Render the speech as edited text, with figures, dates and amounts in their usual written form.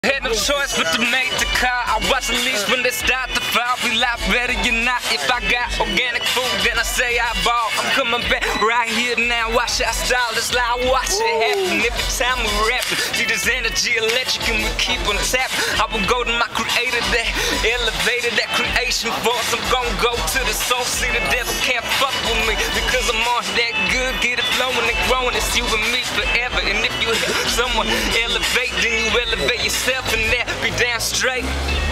Had no choice but to make the call. I watch the leaves when they start to fall. Be life better you not. If I got organic food, then I say I bought. I'm coming back right here now. Watch our style, it's like I watch it happen. Every time we rapping, see this energy electric and we keep on tapping. I will go to my creator that elevated that creation force. I'm gonna go to the source. See the devil can't fuck with me because I'm on that good. Get it flowing and growing. It's you and me forever. And if you help someone elevate, then you elevate yourself. And that be damn straight.